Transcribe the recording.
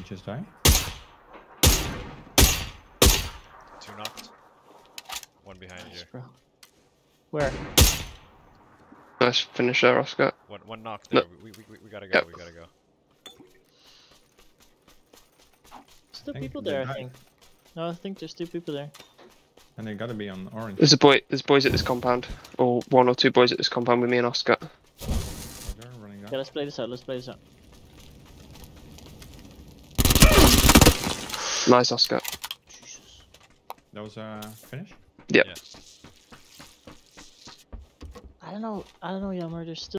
just die? 2 knocked. 1 behind Nice, you. bro. Where? Nice finish there, Oscar. One knocked No. there. We gotta go. Yep. We gotta go. Still think people they there, I died. think. No, I think there's 2 people there. And they gotta be on orange. There's boys at this compound, or 1 or 2 boys at this compound with me and Oscar. Roger, running down. Yeah, let's play this out. Let's play this out. Nice, Oscar. Jesus. That was finish? Yep. Yeah. I don't know, Yelmer. There's still